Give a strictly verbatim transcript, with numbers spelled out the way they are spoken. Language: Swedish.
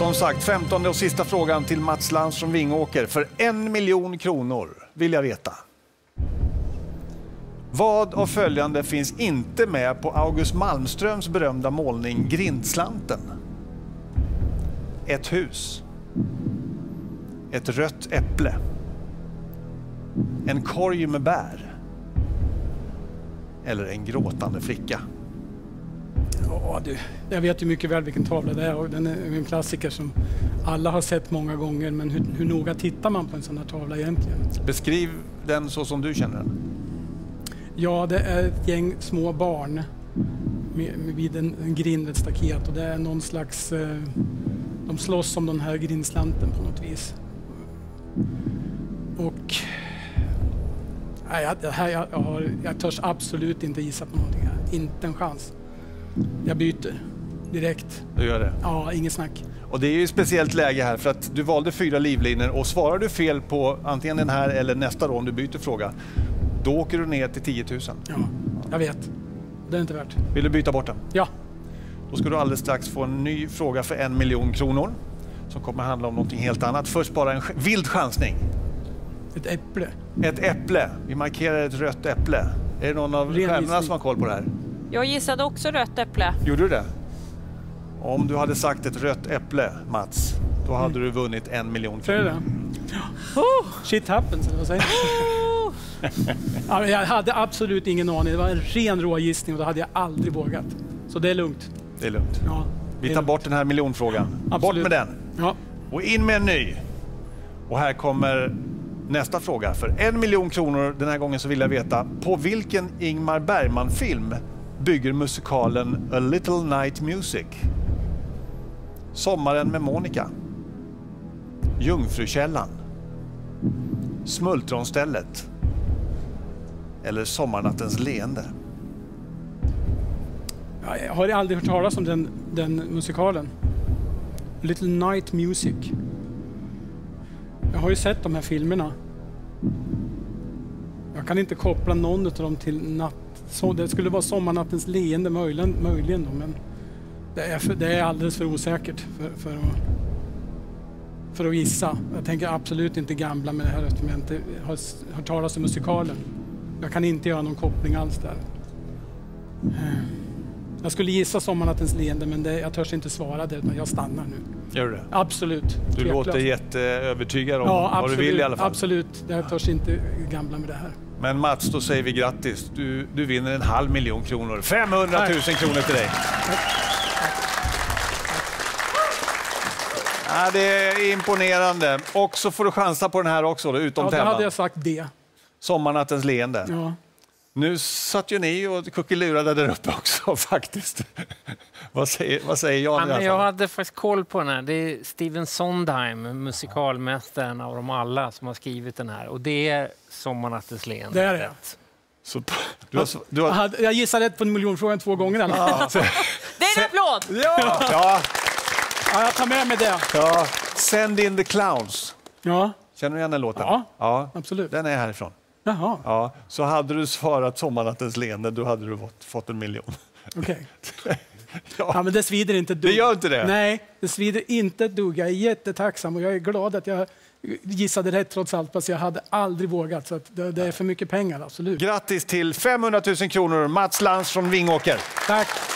Som sagt, femtonde och sista frågan till Mats Lantz från Vingåker. För en miljon kronor vill jag veta. Vad av följande finns inte med på August Malmströms berömda målning Grindslanten? Ett hus. Ett rött äpple. En korg med bär. Eller en gråtande flicka. Ja, du, jag vet ju mycket väl vilken tavla det är och den är en klassiker som alla har sett många gånger, men hur, hur noga tittar man på en sån här tavla egentligen? Beskriv den så som du känner den. Ja, det är ett gäng små barn med, med, vid en, en grind, ett staket, och det är någon slags eh, de slåss om den här grindslanten på något vis. Och nej, jag, här, jag, jag, har, jag törs absolut inte gissa på någonting här, inte en chans. Jag byter direkt. Du gör det? Ja, inget snack. Och det är ju ett speciellt läge här för att du valde fyra livlinor och svarar du fel på antingen den här eller nästa då om du byter fråga, då åker du ner till tio tusen. Ja, jag vet. Det är inte värt. Vill du byta bort den? Ja. Då ska du alldeles strax få en ny fråga för en miljon kronor som kommer handla om någonting helt annat. Först bara en vild chansning. Ett äpple. Ett äpple. Vi markerar ett rött äpple. Är det någon av stjärnorna som har koll på det här? Jag gissade också rött äpple. Gjorde du det? Om du hade sagt ett rött äpple, Mats, då hade mm. du vunnit en miljon kronor. Är det det? Oh, shit happens, eller vad säger oh. Ja, jag hade absolut ingen aning. Det var en ren rågissning och då hade jag aldrig vågat. Så det är lugnt. Det är lugnt. Ja, Vi tar lugnt. bort den här miljonfrågan. Absolut. Bort med den. Ja. Och in med en ny. Och här kommer nästa fråga. För en miljon kronor den här gången så vill jag veta på vilken Ingmar Bergman-film bygger musikalen A Little Night Music? Sommaren med Monica. Jungfrukällan. Smultronstället. Eller Sommarnattens leende. Ja, jag har aldrig hört talas om den, den musikalen. Little Night Music. Jag har ju sett de här filmerna. Jag kan inte koppla någon av dem till natt. Så det skulle vara Sommarnattens leende möjligen, möjligen då, men det är, för, det är alldeles för osäkert för, för, att, för att gissa. Jag tänker absolut inte gambla med det här eftersom jag inte har hört talas om musikalen. Jag kan inte göra någon koppling alls där. Jag skulle gissa Sommarnattens leende, men det, jag törs inte svara det, utan jag stannar nu. Gör du det? Absolut. Du Tveklöst. låter jätteövertygad om ja, vad absolut, du vill i alla fall. Absolut. Jag törs inte gambla med det här. Men Mats, då säger vi grattis. Du, du vinner en halv miljon kronor. femhundratusen kronor till dig. Tack. Ja, det är imponerande. Och så får du chansa på den här också, då, utom Ja, då tävlan. hade jag sagt det. Sommarnattens leende. Ja. Nu satt ju ni och kuckelurade där uppe också faktiskt. vad, säger, vad säger Jan? Ja, men jag hade faktiskt koll på den här. Det är Stephen Sondheim, musikalmästaren av dem alla, som har skrivit den här. Och det är Sommarnattens leende. Det är det. Så, du har, du har... jag, hade, jag gissade rätt på en miljonfrågan två gånger. Ja. Det är en applåd! Ja! ja. Ja, jag tar med mig det. Ja. Send in the clowns. Ja. Känner du igen den låten? Ja, ja, absolut. Den är härifrån. Jaha. Ja, så hade du svarat Sommarnattens leende, då hade du fått, fått en miljon. Okej. ja. Ja, men det svider inte ett dugg. Det gör inte det? Nej, det svider inte ett dugg. Jag är jättetacksam och jag är glad att jag gissade rätt trots allt, fast jag hade aldrig vågat. Så att det, det är för mycket pengar, absolut. Grattis till femhundratusen kronor, Mats Lantz från Vingåker. Tack.